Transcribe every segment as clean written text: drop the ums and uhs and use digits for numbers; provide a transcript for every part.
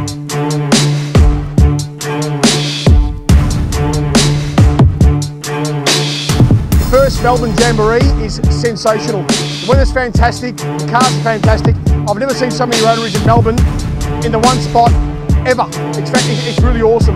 First Melbourne Jamboree is sensational. The weather's fantastic, the cars are fantastic. I've never seen so many rotaries in Melbourne in the one spot ever. It's really awesome.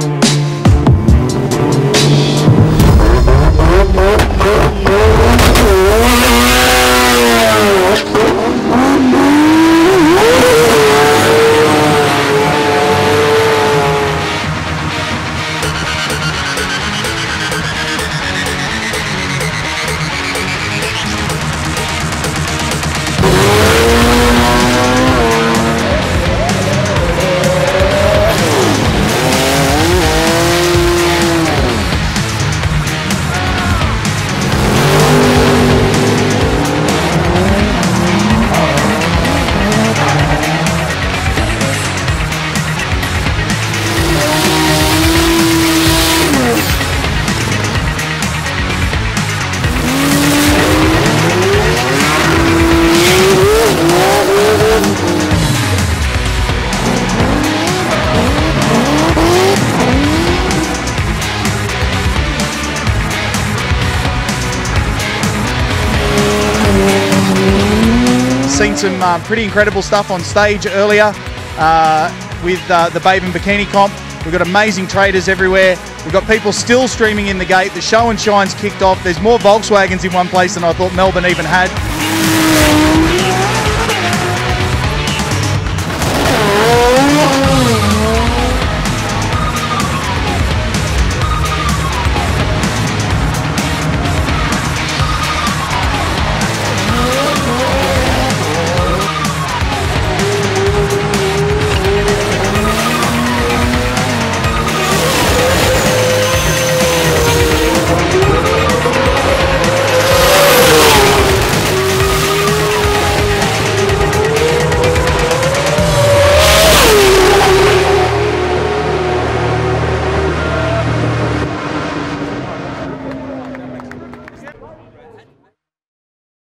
Seen some pretty incredible stuff on stage earlier with the Babe and Bikini Comp. We've got amazing traders everywhere. We've got people still streaming in the gate. The show and shine's kicked off. There's more Volkswagens in one place than I thought Melbourne even had.